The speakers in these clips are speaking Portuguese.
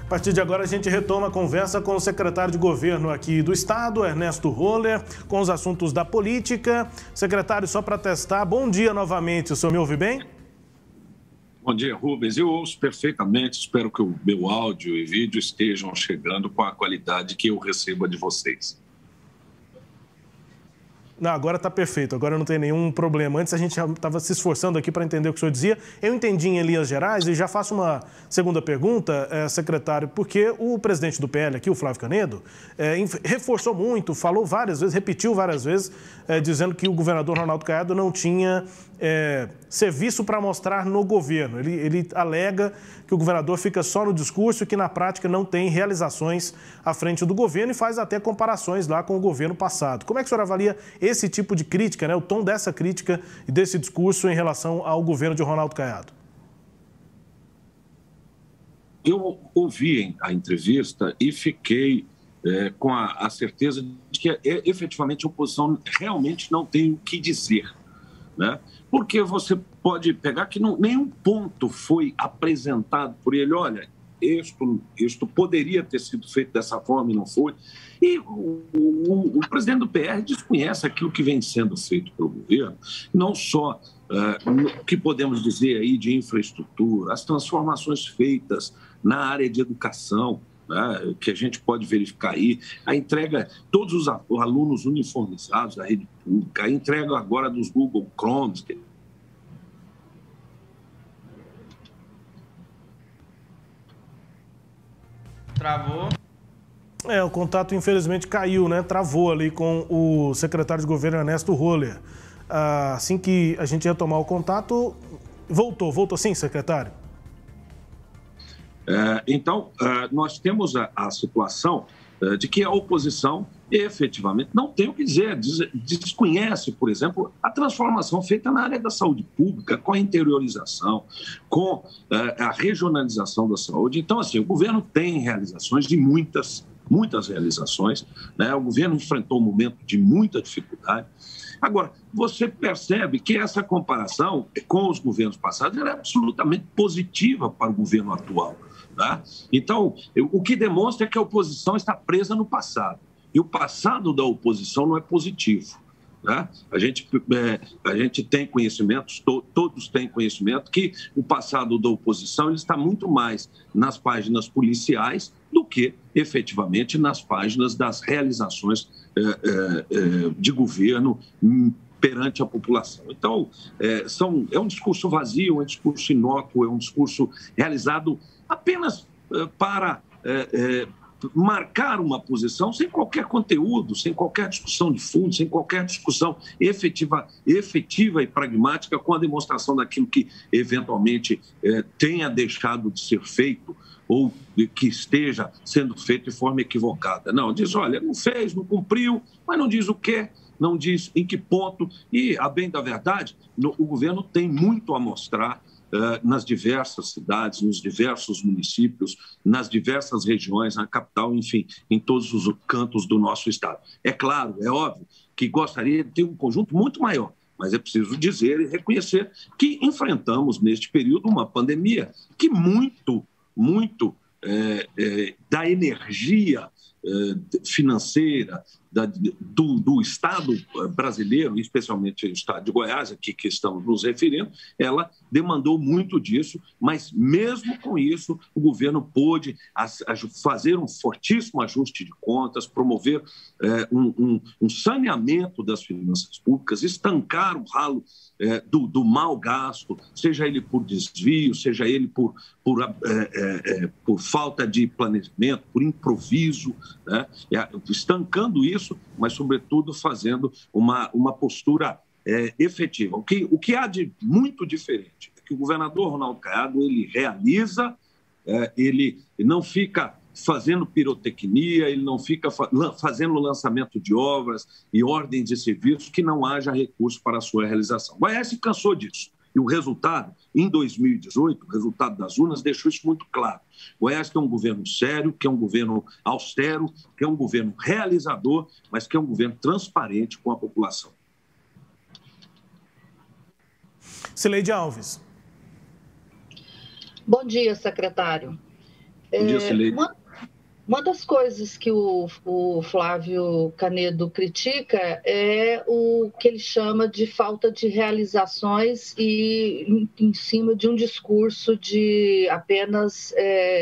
A partir de agora, a gente retoma a conversa com o secretário de governo aqui do estado, Ernesto Roller, com os assuntos da política. Secretário, só para testar, bom dia novamente. O senhor me ouve bem? Bom dia, Rubens. Eu ouço perfeitamente. Espero que o meu áudio e vídeo estejam chegando com a qualidade que eu recebo de vocês. Não, agora está perfeito, agora não tem nenhum problema. Antes a gente estava se esforçando aqui para entender o que o senhor dizia. Eu entendi em linhas gerais e já faço uma segunda pergunta, secretário, porque o presidente do PL aqui, o Flávio Canedo, reforçou muito, falou várias vezes, repetiu várias vezes, dizendo que o governador Ronaldo Caiado não tinha serviço para mostrar no governo. Ele alega que o governador fica só no discurso e que na prática não tem realizações à frente do governo e faz até comparações lá com o governo passado. Como é que o senhor avalia esse tipo de crítica, né, o tom dessa crítica e desse discurso em relação ao governo de Ronaldo Caiado? Eu ouvi a entrevista e fiquei com a certeza de que efetivamente a oposição realmente não tem o que dizer, né? Porque você pode pegar que nenhum ponto foi apresentado por ele. Olha, isto poderia ter sido feito dessa forma e não foi. E o presidente do PR desconhece aquilo que vem sendo feito pelo governo, não só o que podemos dizer aí de infraestrutura, as transformações feitas na área de educação, né, que a gente pode verificar aí, a entrega, todos os alunos uniformizados da rede pública, a entrega agora dos Google Chromes. Travou. O contato infelizmente caiu, né? Travou ali com o secretário de governo Ernesto Roller. Assim que a gente retomar o contato, voltou sim, secretário? Então, nós temos a situação de que a oposição efetivamente não tem o que dizer, desconhece, por exemplo, a transformação feita na área da saúde pública, com a interiorização, com a regionalização da saúde. Então, assim, o governo tem realizações de muitas realizações, né? O governo enfrentou um momento de muita dificuldade. Agora, você percebe que essa comparação com os governos passados era absolutamente positiva para o governo atual, tá? Então, o que demonstra é que a oposição está presa no passado. E o passado da oposição não é positivo, né? A gente tem conhecimentos, todos têm conhecimento, que o passado da oposição ele está muito mais nas páginas policiais do que, efetivamente, nas páginas das realizações de governo perante a população. Então, é um discurso vazio, é um discurso inócuo, é um discurso realizado apenas para marcar uma posição sem qualquer conteúdo, sem qualquer discussão de fundo, sem qualquer discussão efetiva e pragmática com a demonstração daquilo que eventualmente tenha deixado de ser feito ou que esteja sendo feito de forma equivocada. Não, diz, olha, não fez, não cumpriu, mas não diz o quê, não diz em que ponto. E, a bem da verdade, o governo tem muito a mostrar nas diversas cidades, nos diversos municípios, nas diversas regiões, na capital, enfim, em todos os cantos do nosso estado. É claro, é óbvio que gostaria de ter um conjunto muito maior, mas é preciso dizer e reconhecer que enfrentamos neste período uma pandemia que muito da energia financeira do Estado brasileiro, especialmente o Estado de Goiás, aqui que estamos nos referindo, ela demandou muito disso, mas mesmo com isso o governo pôde fazer um fortíssimo ajuste de contas, promover um saneamento das finanças públicas, estancar o ralo do mau gasto, seja ele por desvio, seja ele por falta de planejamento, por improviso, né? Estancando isso, mas, sobretudo, fazendo uma postura efetiva. O que há de muito diferente é que o governador Ronaldo Caiado ele realiza, ele não fica fazendo pirotecnia, ele não fica fazendo lançamento de obras e ordens de serviços que não haja recurso para a sua realização. O Goiás se cansou disso. E o resultado, em 2018, o resultado das urnas deixou isso muito claro. Goiás tem um governo sério, que é um governo austero, que é um governo realizador, mas que é um governo transparente com a população. Cileide Alves. Bom dia, secretário. Bom dia, Cileide. Uma das coisas que o Flávio Canedo critica é o que ele chama de falta de realizações e em cima de um discurso de apenas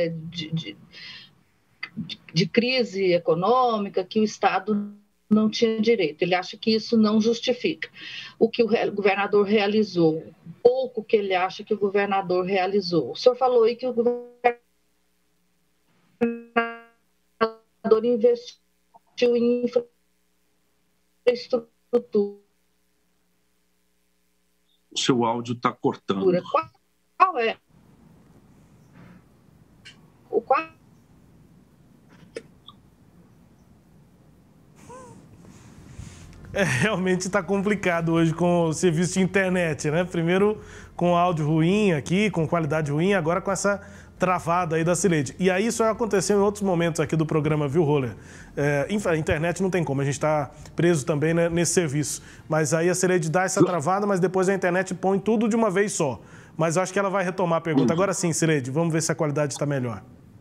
de crise econômica, que o Estado não tinha direito. Ele acha que isso não justifica o que o governador realizou, pouco que ele acha que o governador realizou. O senhor falou aí que o governador investiu em infraestrutura. O seu áudio está cortando. Qual é? Realmente está complicado hoje com o serviço de internet, né? Primeiro com áudio ruim aqui, com qualidade ruim, agora com essa travada aí da Cileide. E aí isso aconteceu em outros momentos aqui do programa, viu, Roller? A internet não tem como, a gente está preso também, né, nesse serviço. Mas aí a Cileide dá essa travada, mas depois a internet põe tudo de uma vez só. Mas eu acho que ela vai retomar a pergunta. Agora sim, Cileide, vamos ver se a qualidade está melhor.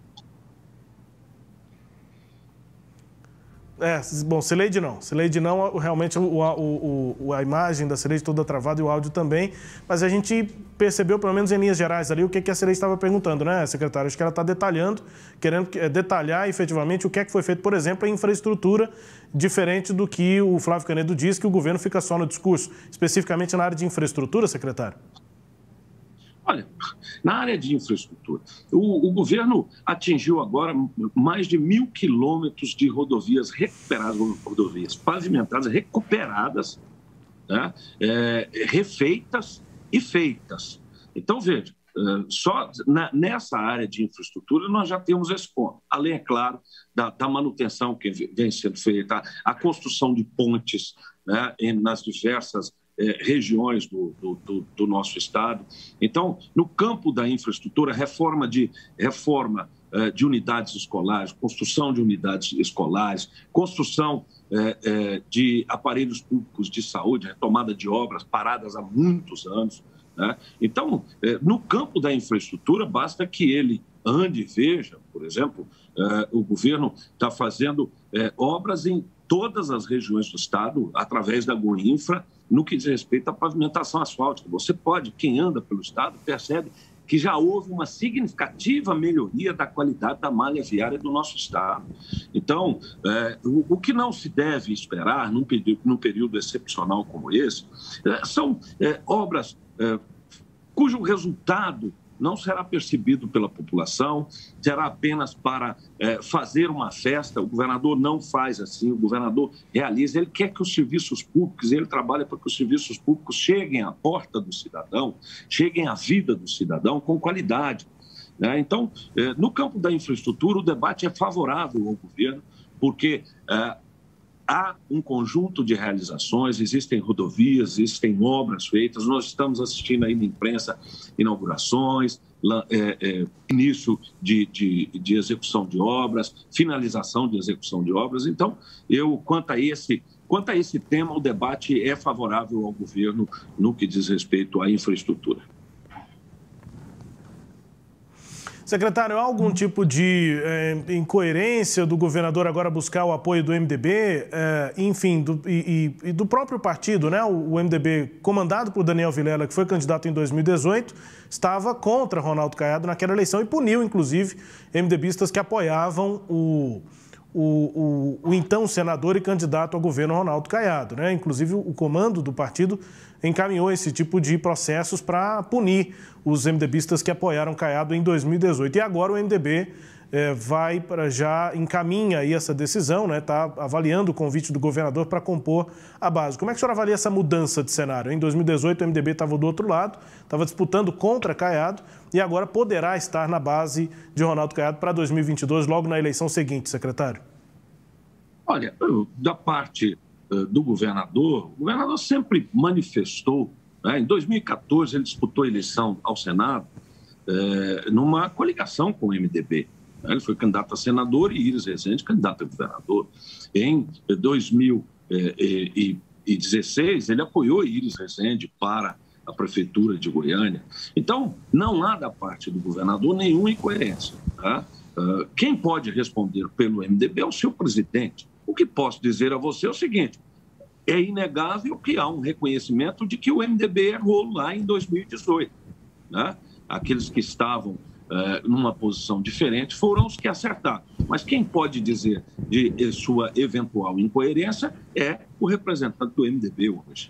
Bom, Cileide não, realmente a imagem da Cileide toda travada e o áudio também, mas a gente percebeu, pelo menos em linhas gerais ali, o que a Cileide estava perguntando, né, secretário? Acho que ela está detalhando, querendo detalhar efetivamente o que é que foi feito, por exemplo, em infraestrutura, diferente do que o Flávio Canedo diz, que o governo fica só no discurso, especificamente na área de infraestrutura, secretário? Olha, na área de infraestrutura, o governo atingiu agora mais de 1.000 quilômetros de rodovias recuperadas, rodovias pavimentadas, recuperadas, né? Refeitas e feitas. Então, veja, só nessa área de infraestrutura nós já temos esse ponto. Além, é claro, da manutenção que vem sendo feita, a construção de pontes, né, nas diversas regiões do nosso estado. Então, no campo da infraestrutura, reforma de unidades escolares, construção de unidades escolares, construção de aparelhos públicos de saúde, retomada de obras paradas há muitos anos, né? Então, no campo da infraestrutura, basta que ele ande e veja, por exemplo, o governo está fazendo obras em todas as regiões do estado, através da Goinfra, no que diz respeito à pavimentação asfáltica. Você pode, quem anda pelo estado, percebe que já houve uma significativa melhoria da qualidade da malha viária do nosso estado. Então, o que não se deve esperar num período excepcional como esse são obras cujo resultado não será percebido pela população, será apenas para fazer uma festa. O governador não faz assim, o governador realiza, ele quer que os serviços públicos, ele trabalha para que os serviços públicos cheguem à porta do cidadão, cheguem à vida do cidadão com qualidade, né? Então, no campo da infraestrutura, o debate é favorável ao governo, porque há um conjunto de realizações, existem rodovias, existem obras feitas, nós estamos assistindo aí na imprensa inaugurações, início de execução de obras, finalização de execução de obras. Então, quanto a esse tema, o debate é favorável ao governo no que diz respeito à infraestrutura. Secretário, há algum tipo de incoerência do governador agora buscar o apoio do MDB, enfim, do próprio partido, né? O MDB, comandado por Daniel Vilela, que foi candidato em 2018, estava contra Ronaldo Caiado naquela eleição e puniu, inclusive, MDBistas que apoiavam o então senador e candidato ao governo Ronaldo Caiado, né? Inclusive, o comando do partido encaminhou esse tipo de processos para punir os MDBistas que apoiaram Caiado em 2018. E agora o MDB já encaminha aí essa decisão, né? Está avaliando o convite do governador para compor a base. Como é que o senhor avalia essa mudança de cenário? Em 2018 o MDB estava do outro lado, estava disputando contra Caiado e agora poderá estar na base de Ronaldo Caiado para 2022, logo na eleição seguinte, secretário. Olha, da parte do governador, o governador sempre manifestou, né? Em 2014 ele disputou a eleição ao Senado numa coligação com o MDB. Ele foi candidato a senador e Iris Rezende candidato a governador. Em 2016 ele apoiou Iris Rezende para a prefeitura de Goiânia. Então, não há da parte do governador nenhuma incoerência, tá? Quem pode responder pelo MDB é o seu presidente. O que posso dizer a você é o seguinte: é inegável que há um reconhecimento de que o MDB errou lá em 2018. Né? Aqueles que estavam numa posição diferente foram os que acertaram. Mas quem pode dizer de sua eventual incoerência é o representante do MDB hoje.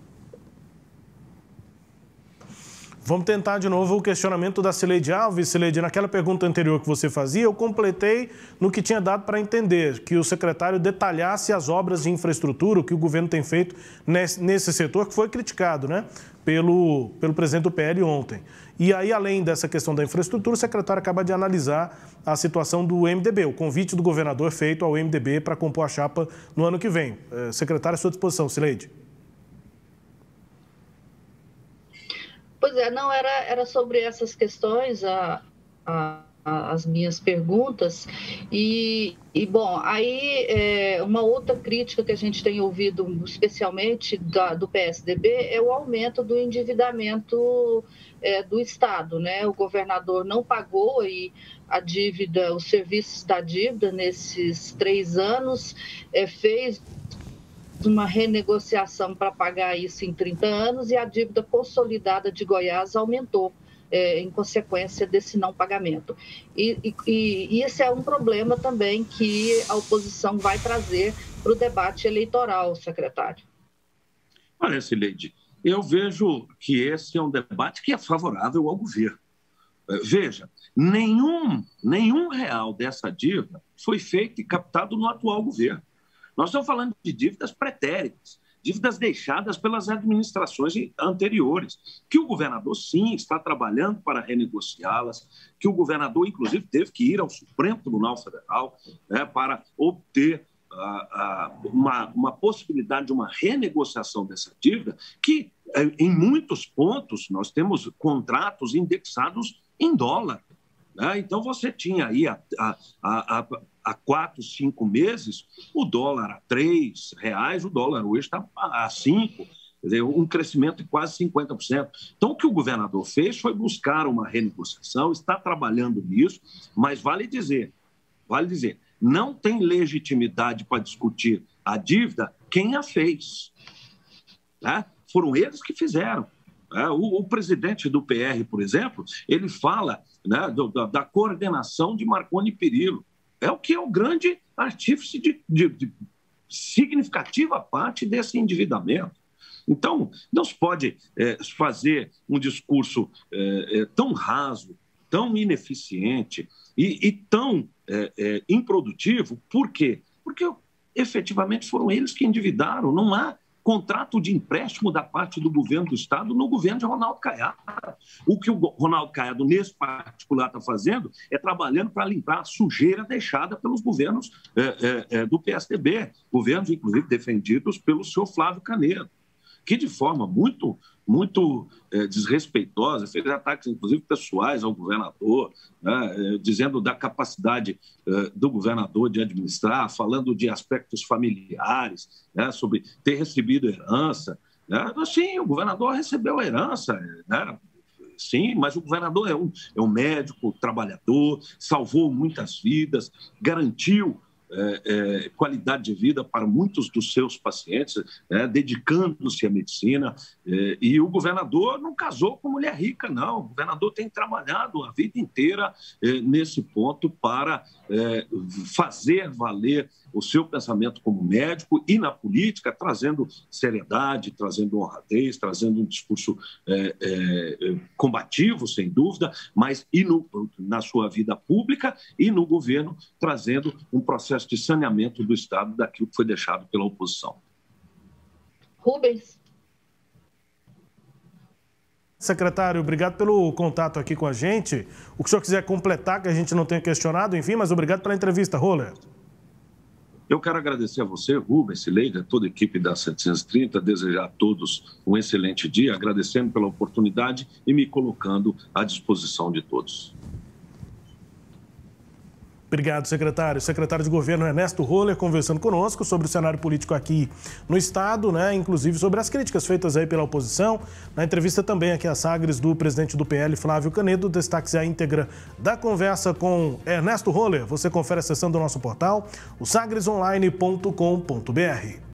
Vamos tentar de novo o questionamento da Cileide Alves. Cileide, naquela pergunta anterior que você fazia, eu completei no que tinha dado para entender, que o secretário detalhasse as obras de infraestrutura, o que o governo tem feito nesse setor, que foi criticado, né, pelo presidente do PL ontem. E aí, além dessa questão da infraestrutura, o secretário acaba de analisar a situação do MDB, o convite do governador feito ao MDB para compor a chapa no ano que vem. Secretário, à sua disposição, Cileide. Pois é, não, era sobre essas questões as minhas perguntas. Bom, aí uma outra crítica que a gente tem ouvido, especialmente do PSDB, é o aumento do endividamento do Estado, né? O governador não pagou a dívida, os serviços da dívida nesses 3 anos, fez uma renegociação para pagar isso em 30 anos e a dívida consolidada de Goiás aumentou em consequência desse não pagamento. E esse é um problema também que a oposição vai trazer para o debate eleitoral, secretário. Olha, Cileide, eu vejo que esse é um debate que é favorável ao governo. Veja, nenhum real dessa dívida foi feito e captado no atual governo. Nós estamos falando de dívidas pretéritas, dívidas deixadas pelas administrações anteriores, que o governador, sim, está trabalhando para renegociá-las, que o governador, inclusive, teve que ir ao Supremo Tribunal Federal, né, para obter uma possibilidade de uma renegociação dessa dívida, que, em muitos pontos, nós temos contratos indexados em dólar. Né? Então, você tinha aí há 4, 5 meses, o dólar a R$3, o dólar hoje está a 5, quer dizer, um crescimento de quase 50%. Então, o que o governador fez foi buscar uma renegociação, está trabalhando nisso, mas vale dizer, não tem legitimidade para discutir a dívida quem a fez. Né? Foram eles que fizeram. O presidente do PR, por exemplo, ele fala, né, da coordenação de Marconi Perillo. É o que é o grande artífice de significativa parte desse endividamento. Então, não se pode fazer um discurso tão raso, tão ineficiente e tão improdutivo. Por quê? Porque efetivamente foram eles que endividaram. Não há contrato de empréstimo da parte do governo do Estado no governo de Ronaldo Caiado. O que o Ronaldo Caiado, nesse particular, está fazendo é trabalhando para limpar a sujeira deixada pelos governos do PSDB, governos, inclusive, defendidos pelo senhor Flávio Canedo, que, de forma muito desrespeitosa, fez ataques, inclusive, pessoais ao governador, né, dizendo da capacidade do governador de administrar, falando de aspectos familiares, né, sobre ter recebido herança. Né? Sim, o governador recebeu a herança, né? Sim, mas o governador é um médico, trabalhador, salvou muitas vidas, garantiu qualidade de vida para muitos dos seus pacientes, dedicando-se à medicina. E o governador não casou com mulher rica, não. O governador tem trabalhado a vida inteira nesse ponto para fazer valer o seu pensamento como médico e na política, trazendo seriedade, trazendo honradez, trazendo um discurso combativo, sem dúvida, mas na sua vida pública e no governo, trazendo um processo de saneamento do Estado daquilo que foi deixado pela oposição. Rubens. Secretário, obrigado pelo contato aqui com a gente. O que o senhor quiser completar, que a gente não tenha questionado, enfim, mas obrigado pela entrevista, Roller. Eu quero agradecer a você, Rubens, Cileide, a toda a equipe da 730, desejar a todos um excelente dia, agradecendo pela oportunidade e me colocando à disposição de todos. Obrigado, secretário. O secretário de Governo Ernesto Roller conversando conosco sobre o cenário político aqui no Estado, né? Inclusive sobre as críticas feitas aí pela oposição. Na entrevista também aqui às Sagres do presidente do PL, Flávio Canedo, destaque a íntegra da conversa com Ernesto Roller. Você confere acessando o nosso portal, o sagresonline.com.br.